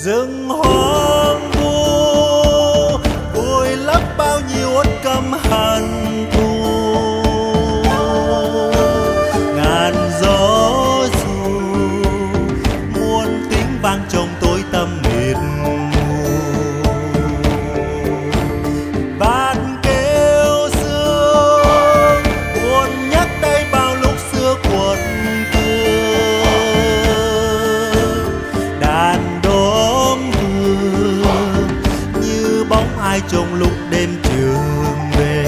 rừng hoang vu vùi lấp bao nhiêu uất căm hận thù. Ngàn gió dù muôn tiếng vang trong tối tăm mịt mù. Vạn kêu sương buồn nhắc tay bao lúc xưa cuột cường. Đàn đóm hương như bóng ai trong lúc đêm trường về.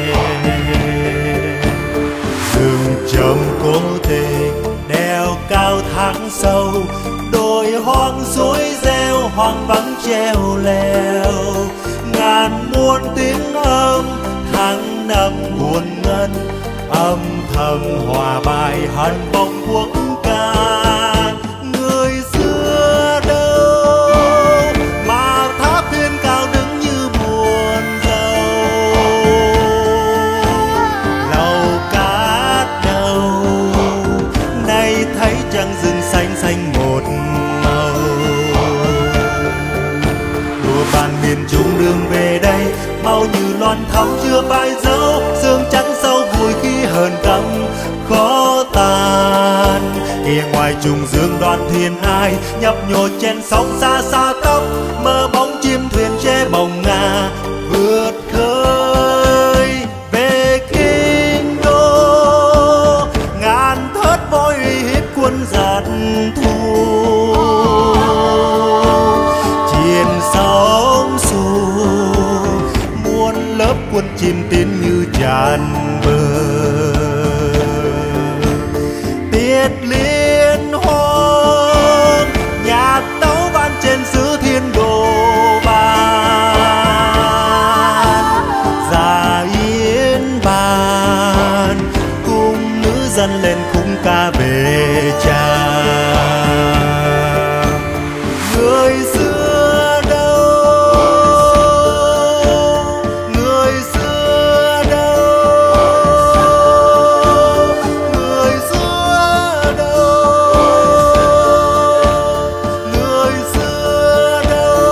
Rừng trầm cố tình đèo cao tháng sâu, đồi hoang dối reo hoang vắng treo leo. Ngàn muôn tiếng âm tháng năm buồn ngân, âm thầm hòa bài hân bóng quốc ca. Người xưa đâu mà tháp thiên cao đứng như buồn rầu. Lầu cát đâu nay thấy trăng rừng xanh xanh một màu. Đùa bàn miền Trung đường về đây mau như loan thắm chưa phai dấu. Sương trắng sâu vùi khi hờn căm khó tàn. Kia ngoài trùng dương đoàn thiên ai nhấp nhô trên sóng xa xa tóc. Mơ bóng chim thuyền che bồng ngà vượt khơi về kinh đô. Ngàn thớt voi hít quân giật thù. Trên sóng xù muôn lớp quân chim tiến như tràn bờ. Tiết liên hoan nhạc tấu vang trên xứ thiên đồ bàn. Già yến bàn cùng nữ dân lên khung ca về cha. Người xưa đâu, người xưa đâu, người xưa đâu, người xưa đâu.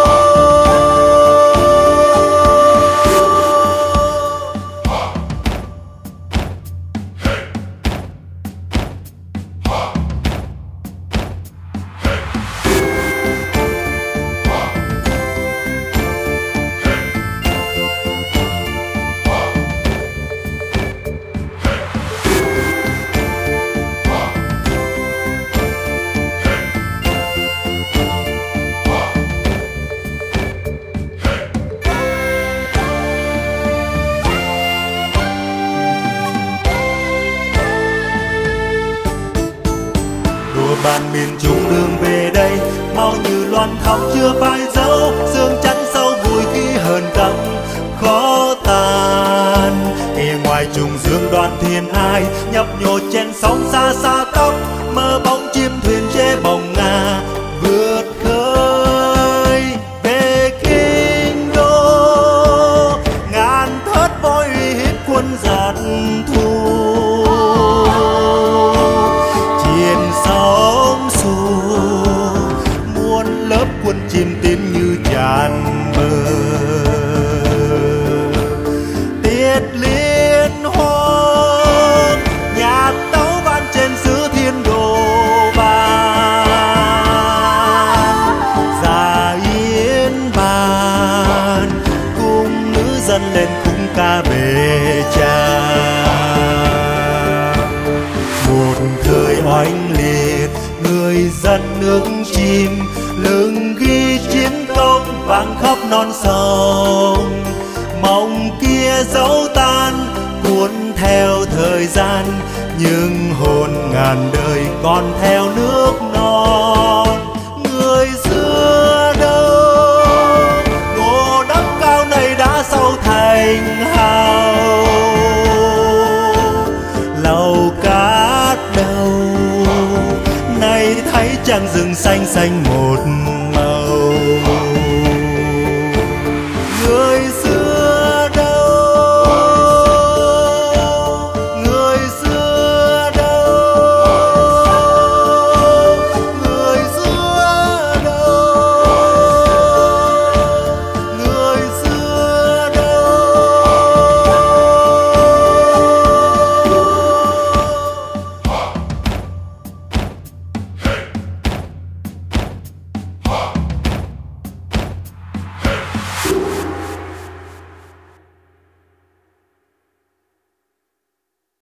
Bàn miền Trung đường về đây mau như loan thắm chưa phai dấu. Sương chắn sâu vùi khi hờn căm khó tàn. Kia ngoài trùng dương đoàn thiên ai nhấp nhô trên sóng xa xa tóc. Mơ bóng chim thuyền che bồng ngà vượt khơi về kinh đô. Ngàn thớt voi hít quân giật thù. Trên sóng xù muôn lớp quân chim tiến như tràn bờ. Tiết liên hoan nhạc tấu vang trên xứ thiên đồ bàn. Già yến bàn cùng nữ dân lên khung ca về cha. Một thời oanh liệt người dân nước chim, lưng ghi chiến công vang khắp non sông. Mong kia dấu tan cuốn theo thời gian, nhưng hồn ngàn đời còn theo nước non. Người xưa đâu ngô đất cao này đã sâu thành hào. Lầu cát đâu nay thấy trăng rừng xanh xanh một màu.